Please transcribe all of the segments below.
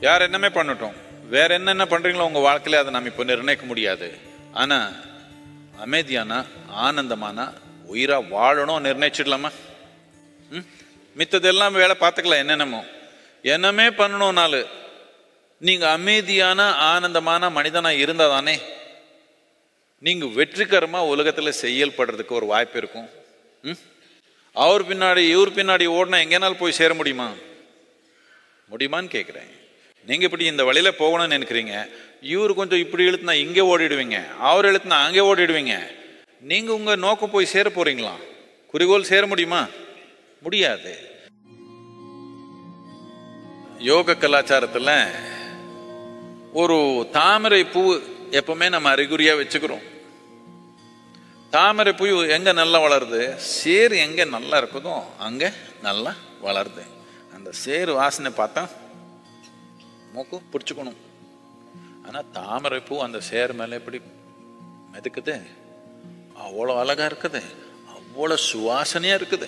யார் என்னமே பண்ணட்டும், வேற என்னென்ன பண்றீங்களோ உங்க வாழ்க்கையில அதை நம்ம இப்போ நிர்ணயிக்க முடியாது. ஆனா அமைதியான ஆனந்தமான உயிரா வாழணும் நிர்ணயிச்சிடலாமா? மித்ததெல்லாம் வேலை பார்த்துக்கலாம். என்னமே பண்ணணும்னாலு நீங்க அமைதியான ஆனந்தமான மனிதனா இருந்தா தானே நீங்க வெற்றிகரமா உலகத்துல செயல்படுறதுக்கு ஒரு வாய்ப்பு இருக்கும். அவர் பின்னாடி இவர் பின்னாடி ஓடினா எங்கேனாலும் போய் சேர முடியுமான்னு கேட்குறேன். நீங்க இப்படி இந்த வழியில போகணும்னு நினைக்கிறீங்க, இவர் கொஞ்சம் இப்படி இழுத்துனா இங்கே ஓடிடுவீங்க, அவர் இழுத்துனா அங்கே ஓடிடுவீங்க. நீங்க உங்க நோக்கம் போய் சேர போறீங்களா? குறிக்கோள் சேர முடியுமா? முடியாது. யோக கலாச்சாரத்துல ஒரு தாமரை பூ எப்பவுமே நம்ம அறிகுறியா வச்சுக்கிறோம். தாமரை பூ எங்க நல்லா வளருது? சேரு எங்க நல்லா இருக்குதோ அங்க நல்லா வளருது. அந்த சேரு வாசனை பார்த்தா மூக்கு பிடிச்சுக்கணும். ஆனா தாமரை பூ அந்த சேர் மேல எப்படி மிதக்குது, அவ்வளோ அழகா இருக்குது, அவ்வளோ சுவாசனையா இருக்குது.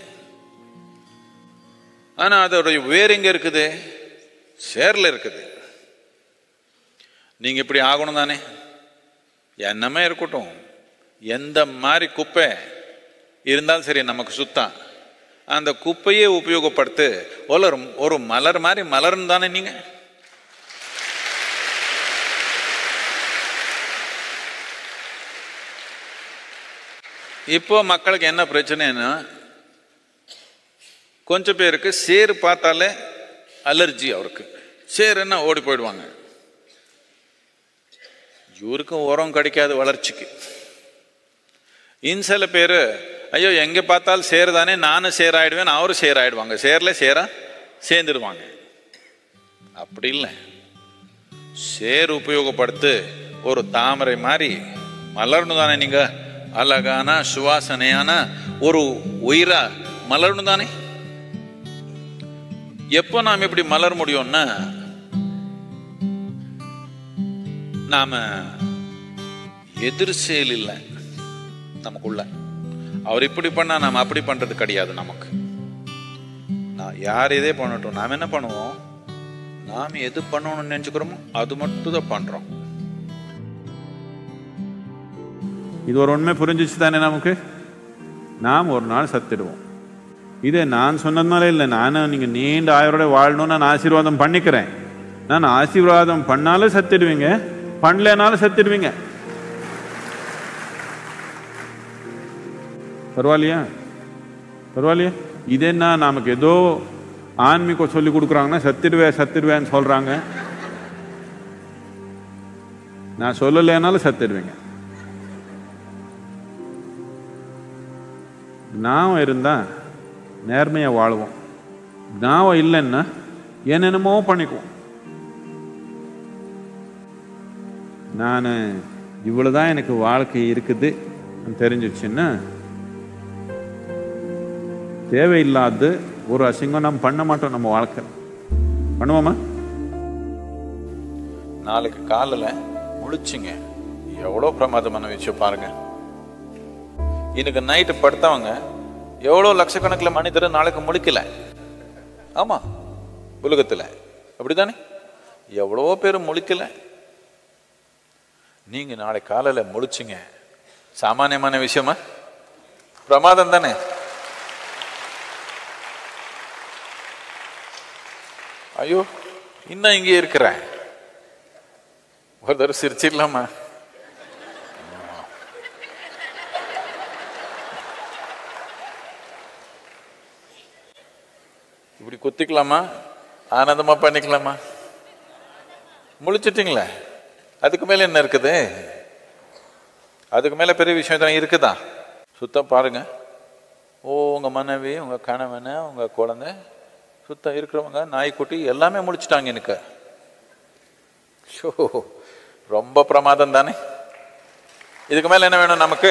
ஆனா அதோடைய வேர் எங்க இருக்குது? சேர்ல இருக்குது. நீங்க இப்படி ஆகணும் தானே? என்னமே இருக்கட்டும், எந்த மாதிரி குப்பை இருந்தாலும் சரி நமக்கு சுத்தம், அந்த குப்பையே உபயோகப்படுத்து ஒரு மலர் மாதிரி மலர்னு தானே நீங்க. இப்போ மக்களுக்கு என்ன பிரச்சனைன்னா, கொஞ்சம் பேருக்கு சேரு பார்த்தாலே அலர்ஜி. அவருக்கு சேருன்னா ஓடி போயிடுவாங்க. இவருக்கும் உரம் கிடைக்காது வளர்ச்சிக்கு. சில பேர் ஐயோ எங்க பார்த்தாலும் சேரு தானே, நானும் சேராயிடுவேன், அவரும் சேராயிடுவாங்க, சேர்ல சேரா சேர்ந்துடுவாங்க. அப்படி இல்லை. சேர் உபயோகப்படுத்து ஒரு தாமரை மாதிரி மலர்னு தானே நீங்க. அழகான சுவாசனையான ஒரு உயிரா மலர்னு தானே. எப்போ நாம் இப்படி மலர் முடியும்னா, நாம எதிர் செயல் இல்லை நமக்குள்ள. அவர் இப்படி பண்ணா நாம அப்படி பண்றது கிடையாது. நமக்கு யார் இதே பண்ணட்டும், நாம் என்ன பண்ணுவோம்? நாம் எது பண்ணணும்னு நினைச்சுக்கிறோமோ அது மட்டும் தான் பண்றோம். இது ஒரு உண்மை புரிஞ்சிச்சு தானே நமக்கு? நாம் ஒரு நாள் சத்திடுவோம். இதே நான் சொன்னதுனால இல்லை, நானும் நீங்க நீண்ட ஆயுளோட வாழணும்னு நான் ஆசீர்வாதம் பண்ணிக்கிறேன். நான் ஆசீர்வாதம் பண்ணாலும் சத்திடுவீங்க, பண்ணலனாலும் சத்திடுவீங்க. பரவாயில்லையா? இதேன்னா நமக்கு ஏதோ ஆன்மீகம் சொல்லி கொடுக்குறாங்கன்னா சத்திடுவேன்னு சொல்றாங்க. நான் சொல்லலைனாலும் சத்திடுவீங்க. ஞாபகம் இருந்தா நேர்மையா வாழ்வோம். ஞாபகம் இல்லைன்னா என்னென்னமோ பண்ணிக்குவோம். நான் இவ்வளவுதான் எனக்கு வாழ்க்கை இருக்குது தெரிஞ்சிச்சுன்னா தேவையில்லாது ஒரு அசிங்கம் நம்ம பண்ண மாட்டோம். நம்ம வாழ்க்கை பண்ணுவோமா? நாளைக்கு காலையில முழிச்சுங்க, எவ்வளோ பிரமாதமான விஷயம் பாருங்க. இன்னைக்கு நைட்டு படுத்தவங்க எவ்வளோ லட்சக்கணக்கில் மனிதர் நாளைக்கு முழிக்கல. ஆமா, உலகத்துல அப்படித்தானே எவ்வளோ பேர் முழிக்கல. நீங்க நாளை காலையில முழிச்சுங்க, சாமானியமான விஷயமா? பிரமாதம் தானே. ஐயோ இன்னும் இங்கே இருக்கிறேன், ஒரு தடவை சிரிச்சிடலாமா? இப்படி குத்திக்கலாமா? ஆனந்தமா பண்ணிக்கலாமா? முழிச்சிட்டீங்களே, அதுக்கு மேல என்ன இருக்குது? அதுக்கு மேல பெரிய விஷயம் தான் இருக்குதா? சுத்தம் பாருங்க. உங்க மனைவி, உங்க கணவன், உங்க குழந்தை, சுத்தம் இருக்கிறவங்க, நாய்க்குட்டி எல்லாமே முழிச்சிட்டாங்க. எனக்கு ரொம்ப பிரமாதம் தானே. இதுக்கு மேல என்ன வேணும் நமக்கு?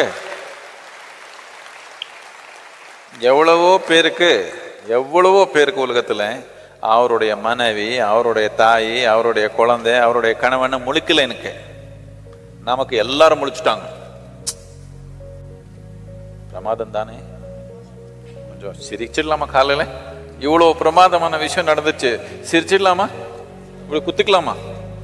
எவ்வளவோ பேருக்கு உலகத்துல அவருடைய மனைவி, அவருடைய தாய், அவருடைய குழந்தை, அவருடைய கணவன் முழிக்கல. எனக்கு நமக்கு எல்லாரும் முழிச்சுட்டாங்க. பிரமாதம் தானே. கொஞ்சம் சிரிச்சிடலாமா? காலையில இவ்வளவு பிரமாதமான விஷயம் நடந்துச்சு, சிரிச்சிடலாமா? இப்படி குத்திக்கலாமா?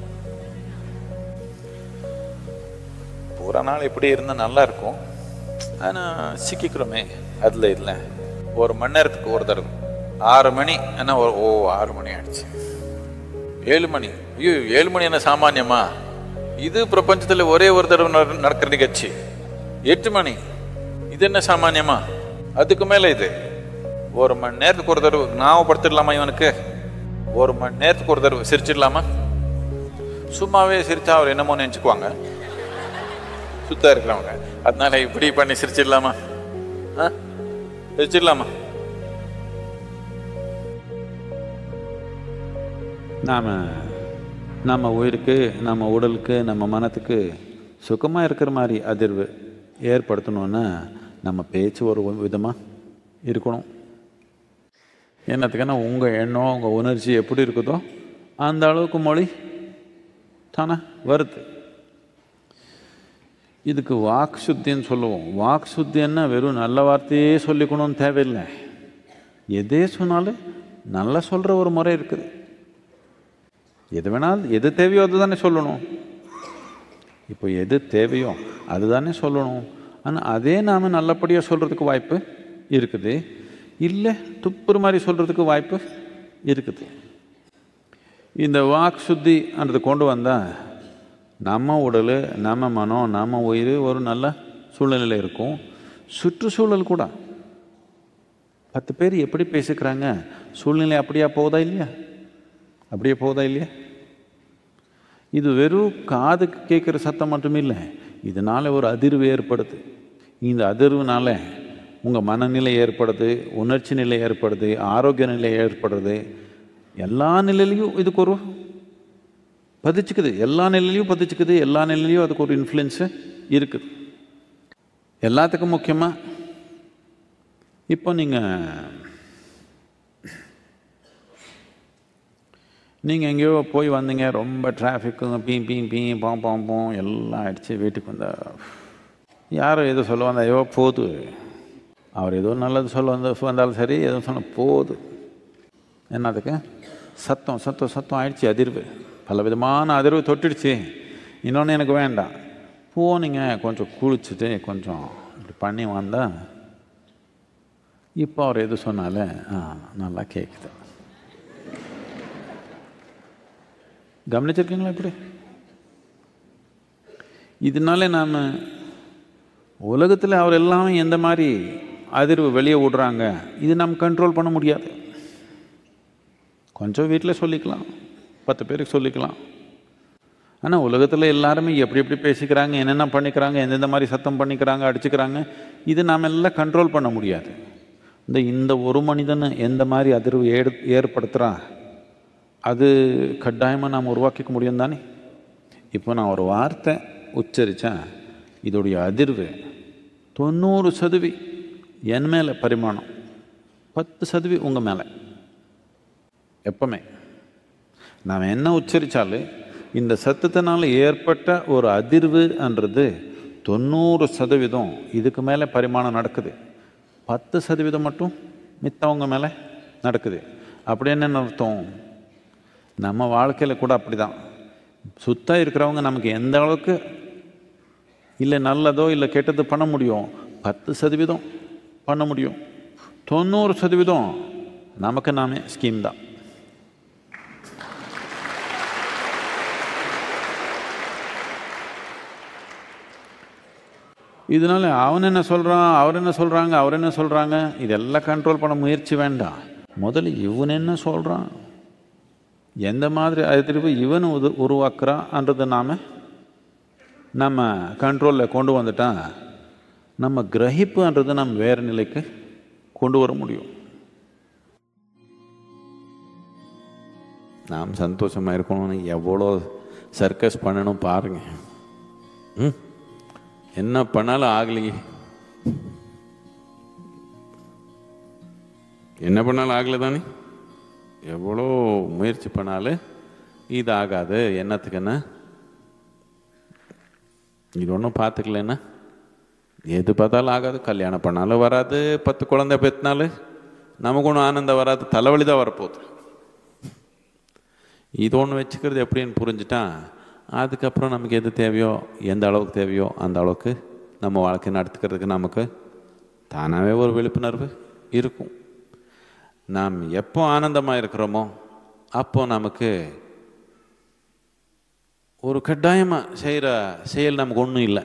பூரா நாள் இப்படி இருந்தால் நல்லா இருக்கும். ஆனால் சிக்கிக்கிறோமே அதில் இல்லை. 1 மணி நேரத்துக்கு ஒரு தடவை 6 மணி என்ன 6 மணி ஆயிடுச்சு. 7 மணி. ஐயோ 7 மணி என்ன சாமானியமா? இது பிரபஞ்சத்தில் ஒரே ஒரு தடவை நடக்கிற நிகழ்ச்சி. 8 மணி இது என்ன சாமானியமா? அதுக்கு மேலே இது 1 மணி நேரத்துக்கு ஒரு தடவை ஞாபகப்படுத்திடலாமா? இவனுக்கு 1 மணி நேரத்துக்கு ஒரு தடவை சிரிச்சிடலாமா? சும்மாவே சிரிச்சா அவர் என்னமோ நினச்சிக்குவாங்க சுத்தா இருக்கிறவங்க. அதனால இப்படி பண்ணி சிரிச்சிடலாமா? சிரிச்சிடலாமா? நம்ம உயிருக்கு, நம்ம உடலுக்கு, நம்ம மனத்துக்கு சுகமாக இருக்கிற மாதிரி அதிர்வு ஏற்படுத்தணுன்னா நம்ம பேச்சு ஒரு விதமாக இருக்கணும். என்னத்துக்குன்னா உங்கள் எண்ணம், உங்கள் உணர்ச்சி எப்படி இருக்குதோ அந்த அளவுக்கு மொழி தானே வருது. இதுக்கு வாக்கு சுத்தின்னு சொல்லுவோம். வாக்கு சுத்தின்னா வெறும் நல்ல வார்த்தையே சொல்லிக்கணும்னு தேவையில்லை. எதே சொன்னாலும் நல்லா சொல்கிற ஒரு முறை இருக்குது. எது வேணாலும் எது தேவையோ அது தானே சொல்லணும். இப்போ எது தேவையோ அது தானே சொல்லணும். ஆனால் அதே நாம் நல்லபடியாக சொல்கிறதுக்கு வாய்ப்பு இருக்குது, இல்லை துப்புற மாதிரி சொல்கிறதுக்கு வாய்ப்பு இருக்குது. இந்த வாக் சுத்தின்றது கொண்டு வந்தால் நம்ம உடல், நம்ம மனம், நம்ம உயிர் ஒரு நல்ல சூழ்நிலையில் இருக்கும். சுற்றுச்சூழல் கூட 10 பேர் எப்படி பேசிக்கிறாங்க, சூழ்நிலை அப்படியே போகுதா இல்லையா? அப்படியே போகுதா இல்லையா? இது வெறும் காதுக்கு கேட்குற சத்தம் மட்டும் இல்லை, இதனால் ஒரு அதிர்வு ஏற்படுது. இந்த அதிர்வுனால உங்கள் மனநிலை ஏற்படுது, உணர்ச்சி நிலை ஏற்படுது, ஆரோக்கிய நிலை ஏற்படுறது. எல்லா நிலையிலையும் இதுக்கு ஒரு பதிச்சுக்குது, எல்லா நிலையிலையும் பதிச்சுக்குது, எல்லா நிலையிலையும் அதுக்கு ஒரு இன்ஃப்ளூயன்ஸு இருக்குது. எல்லாத்துக்கும் முக்கியமாக இப்போ நீங்கள் எங்கேயோ போய் வந்தீங்க, ரொம்ப டிராஃபிக்குங்க, பீ பாம் எல்லாம் ஆயிடுச்சு. வீட்டுக்கு வந்தால் யாரோ எதோ சொல்ல வந்தால் ஐயோ போகுது, அவர் ஏதோ நல்லது சொல்ல வந்தாலும் சரி, ஏதோ சொன்ன போகுது. என்னதுக்கு சத்தம் சத்தம் சத்தம் ஆயிடுச்சு, அதிர்வு, பல விதமான அதிர்வு தொட்டுடுச்சு. இன்னொன்று எனக்கு வேண்டாம், போனீங்க கொஞ்சம் குளிச்சுட்டு கொஞ்சம் இப்படி பண்ணி வந்தால் இப்போ அவர் எது சொன்னாலும் நல்லா கேட்குது. கவனிச்சிருக்கீங்களா? இப்படி இதனால நாம் உலகத்தில் அவர் எல்லாமே எந்த மாதிரி அதிர்வு வெளியே விடுறாங்க, இது நம்ம கண்ட்ரோல் பண்ண முடியாது. கொஞ்சம் வீட்டில் சொல்லிக்கலாம், 10 பேருக்கு சொல்லிக்கலாம். ஆனால் உலகத்தில் எல்லாருமே எப்படி எப்படி பேசிக்கிறாங்க, என்னென்ன பண்ணிக்கிறாங்க, எந்தெந்த மாதிரி சத்தம் பண்ணிக்கிறாங்க, அடிச்சுக்கிறாங்க, இது நாம் எல்லாம் கண்ட்ரோல் பண்ண முடியாது. இந்த ஒரு மனிதன் எந்த மாதிரி அதிர்வு ஏற்படுத்துகிறான், அது கட்டாயமாக நாம் உருவாக்கிக்க முடியும் தானே. இப்போ நான் ஒரு வார்த்தை உச்சரித்தேன், இதோடைய அதிர்வு 90% என் மேலே பரிமாணம், 10% உங்கள் மேலே. எப்பவுமே நாம் என்ன உச்சரித்தாலும் இந்த சத்தத்தினால் ஏற்பட்ட ஒரு அதிர்வுன்றது 90% இதுக்கு மேலே பரிமாணம் நடக்குது, 10% மட்டும் மித்தவங்க மேலே நடக்குது. அப்படி என்ன அர்த்தம்? நம்ம வாழ்க்கையில் கூட அப்படி தான். சுத்தம் இருக்கிறவங்க நமக்கு எந்த அளவுக்கு இல்லை நல்லதோ இல்லை கெட்டது பண்ண முடியும், 10% பண்ண முடியும். 90% நமக்கு நாமே ஸ்கீம் தான். இதனால் அவன் என்ன சொல்கிறான், அவர் என்ன சொல்கிறாங்க, அவர் என்ன சொல்கிறாங்க, இதெல்லாம் கண்ட்ரோல் பண்ண முயற்சி வேண்டாம். முதல்ல இவன் என்ன சொல்கிறான், எந்த மாதிரி அதிர்வு இவன் உருவாக்குறான்றது நம்ம கண்ட்ரோலில் கொண்டு வந்துட்டான், நம்ம கிரகிப்புன்றது நம்ம வேறு நிலைக்கு கொண்டு வர முடியும். நாம் சந்தோஷமாக இருக்கணும்னு எவ்வளோ சர்க்கஸ் பண்ணணும் பாருங்க. என்ன பண்ணாலும் ஆகலையே, என்ன பண்ணாலும் ஆகலை தானே. எவ்வளோ முயற்சி பண்ணாலும் இது ஆகாது. என்னத்துக்குன்னா இது ஒன்றும் பார்த்துக்கலன்னா எது பார்த்தாலும் ஆகாது. கல்யாணம் பண்ணாலும் வராது, 10 குழந்தை பெற்றினாலும் நமக்கு ஒன்றும் ஆனந்தம் வராது, தலைவலி தான் வரப்போகுது. இது ஒன்று வச்சுக்கிறது எப்படின்னு புரிஞ்சுட்டா அதுக்கப்புறம் நமக்கு எது தேவையோ எந்த அளவுக்கு தேவையோ அந்த அளவுக்கு நம்ம வாழ்க்கை நடத்துக்கிறதுக்கு நமக்கு தானாகவே ஒரு விழிப்புணர்வு இருக்கும். நாம் எப்போ ஆனந்தமாக இருக்கிறோமோ அப்போ நமக்கு ஒரு கட்டாயமாக செய்கிற செயல் நமக்கு ஒன்றும் இல்லை,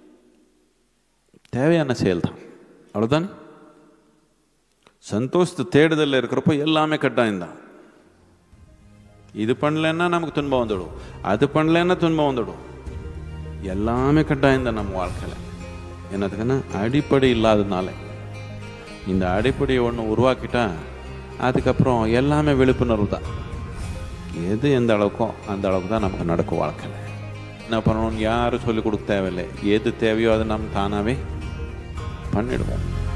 தேவையான செயல் தான், அவ்வளோதானே. சந்தோஷத்தை தேடுதலில் இருக்கிறப்போ எல்லாமே கட்டாயம்தான். இது பண்ணலன்னா நமக்கு துன்பம் வந்துடும், அது பண்ணலன்னா துன்பம் வந்துடும், எல்லாமே கட்டாயம்தான் நம்ம வாழ்க்கையில். என்னதுக்குன்னா அடிப்படை இல்லாததுனால. இந்த அடிப்படையை ஒன்று உருவாக்கிட்டா அதுக்கப்புறம் எல்லாமே விழிப்புணர்வு தான். எது எந்த அளவுக்கோ அந்த அளவுக்கு தான் நமக்கு நடக்கும் வாழ்க்கையில். என்ன பண்ணணும்னு யாரும் சொல்லிக் கொடுக்க தேவையில்லை, எது தேவையோ அதை நம்ம தானாகவே பண்ணிடுவோம்.